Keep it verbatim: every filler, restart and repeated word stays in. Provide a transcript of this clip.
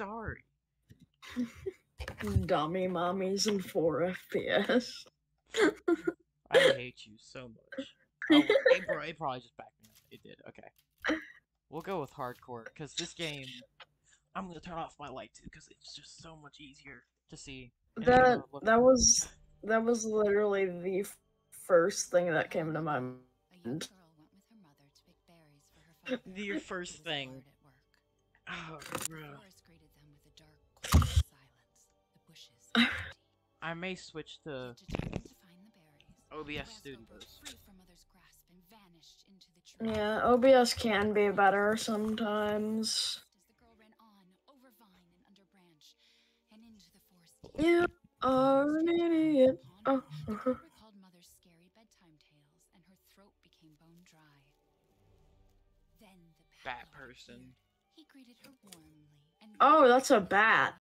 sorry. Dummy mommies in four F P S. I hate you so much. Oh, it, bro, it probably just backed me up. It did. Okay. We'll go with hardcore, because this game... I'm gonna turn off my light, too, because it's just so much easier to see. That, that was... That was literally the first thing that came to my mind. Your first thing. Oh, bro. I may switch to O B S Studios. Yeah, O B S can be better sometimes. You are an idiot. Oh. Bat person. Oh, that's a bat.